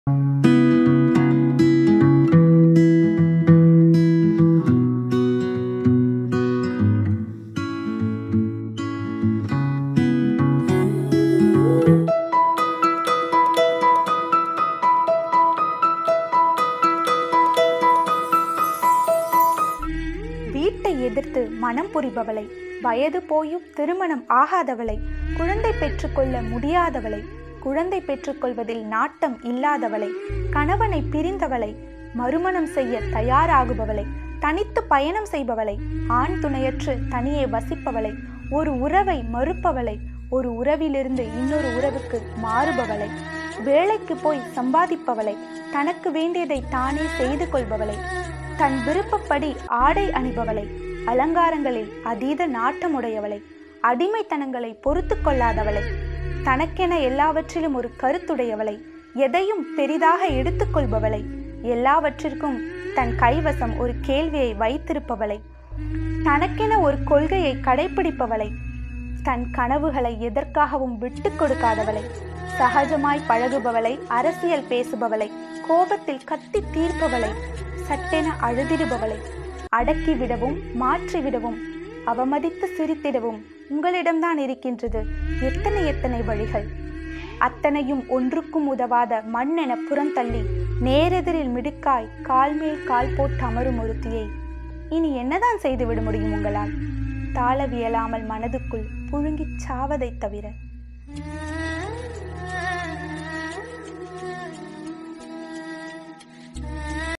வீட்டை எதிர்த்து மனம் புரிபவளை, வயது போயும் திருமணம் ஆகாதவளை, குழந்தை பெற்றுக்கொள்ள முடியாதவளை, குழந்தை பெற்றுக்கொள்வதில் நாட்டம் இல்லாதவளை, கணவனை பிரிந்தவளை, மறுமணம் செய்ய தயாராகுபவளை, தனித்து பயணம் செய்பவளை, ஆண் துணையற்று தனியே வசிப்பவளை, ஒரு உறவை மறுப்பவளை, ஒரு உறவிலிருந்து இன்னொரு உறவுக்கு மாறுபவளை, வேலைக்கு போய் சம்பாதிப்பவளை, தனக்கு வேண்டியதை தானே செய்து கொள்பவளை, தன் விருப்பப்படி ஆடை அணிபவளை, அலங்காரங்களில் அதீத நாட்டமுடையவளை, அடிமைத்தனங்களை பொறுத்து கொள்ளாதவளை, தனக்கென எல்லாவற்றிலும் ஒரு கருத்துடையவளை, எதையும் பெரிதாக எடுத்துக்கொள்பவளை, எல்லாவற்றிற்கும் தன் கைவசம் ஒரு கேள்வியை வைத்திருப்பவளை, தனக்கென ஒரு கொள்கையை கடைபிடிப்பவளை, தன் கனவுகளை எதற்காகவும் விட்டு கொடுக்காதவளை, சகஜமாய் பழகுபவளை, அரசியல் பேசுபவளை, கோபத்தில் கத்தி தீர்ப்பவளை, சட்டென அழுதிடுபவளை, அடக்கிவிடவும் மாற்றிவிடவும் அவமதித்து சிரித்திடவும் உங்களிடம்தான் இருக்கின்றது எத்தனை எத்தனை வழிகள். அத்தனையும் ஒன்றுக்கும் உதவாத மண்ணென புறந்தள்ளி நேரெதிரில் மிடுக்காய் கால் மேல் கால் போட்டு அமரும் ஒருத்தியை இனி என்னதான் செய்துவிட முடியும் உங்களால்? தாளவியலாமல் மனதுக்குள் புழுங்கிச் சாவதைத் தவிர.